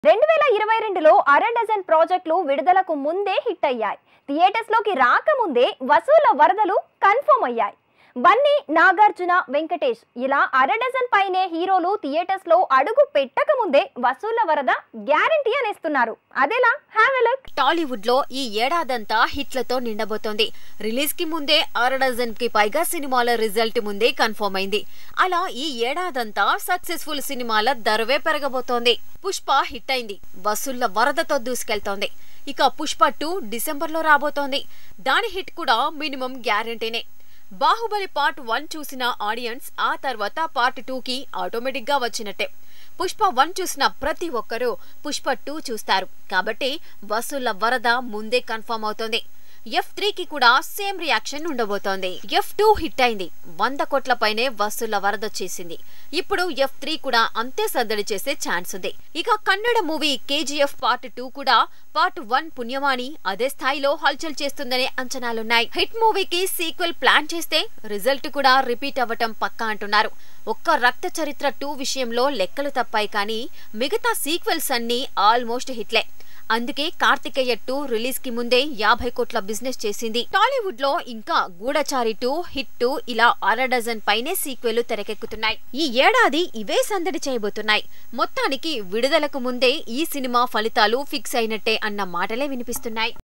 2022లో అర డజన్ ప్రాజెక్టులు విడుదలకు ముందే హిట్ అయ్యాయి. థియేటర్స్ లోకి రాకముందే వసూళ్ల వరదలు కన్ఫర్మ్ అయ్యాయి. బన్నీ, నాగార్జున, వెంకటేష్ ఇలా అర డజన్ పైనే హీరోలు థియేటర్స్ లో అడుగు పెట్టక ముందే వసూళ్ల వరద గ్యారెంటీ అనేస్తున్నారు. అదేలా హ్యావ్ ఎ లుక్. టాలీవుడ్ లో ఈ ఏడాదంతా హిట్లతో నిండబోతోంది. రిలీజ్ కి ముందే అర డజన్ కి పైగా సినిమాల రిజల్ట్ ముందే కన్ఫర్మ్ అయింది. అలా ఈ ఏడాదంతా సక్సెస్ఫుల్ సినిమాల దరువే పెరగబోతోంది. పుష్ప హిట్ అయింది, వసూళ్ల వరదతో దూసుకెళ్తోంది. ఇక పుష్ప 2 డిసెంబర్ లో రాబోతోంది. దాని హిట్ కూడా మినిమం గ్యారెంటీనే. బాహుబలి పార్ట్ 1 చూసిన ఆడియన్స్ ఆ తర్వాత పార్ట్ 2 కి ఆటోమేటిక్ గా వచ్చినట్టే. పుష్ప 1 చూసిన ప్రతి ఒక్కరూ పుష్ప 2 చూస్తారు. కాబట్టి వసూళ్ల వరద ముందే కన్ఫర్మ్ అవుతోంది. F3 కి కూడా సేమ్ రియాక్షన్ ఉండబోతోంది. F2 హిట్ అయింది, 100 కోట్ల పైనే వసూళ్ల వరద చేసింది. ఇప్పుడు F3 కూడా అంతే సందడి చేసే ఛాన్స్ ఉంది. ఇక కన్నడ మూవీ KGF పార్ట్ 2 కూడా పార్ట్ 1 పుణ్యమాని అదే స్థాయిలో హల్చల్ చేస్తుందనే అంచనాలున్నాయి. హిట్ మూవీకి సీక్వెల్ ప్లాన్ చేస్తే రిజల్ట్ కూడా రిపీట్ అవ్వటం పక్కా అంటున్నారు. ఒక్క రక్త చరిత్ర 2 విషయంలో లెక్కలు తప్పాయి, కానీ మిగతా సీక్వెల్స్ అన్ని ఆల్మోస్ట్ హిట్లే. అందుకే కార్తికేయ 2 రిలీజ్ కి ముందే 50 కోట్ల బిజినెస్ చేసింది. టాలీవుడ్ లో ఇంకా గూఢచారి 2, హిట్ 2 ఇలా అర డజన్ పైనే సీక్వెల్ తెరకెక్కుతున్నాయి. ఈ ఏడాది ఇవే సందడి చేయబోతున్నాయి. మొత్తానికి విడుదలకు ముందే ఈ సినిమా ఫలితాలు ఫిక్స్ అయినట్టే అన్న మాటలే వినిపిస్తున్నాయి.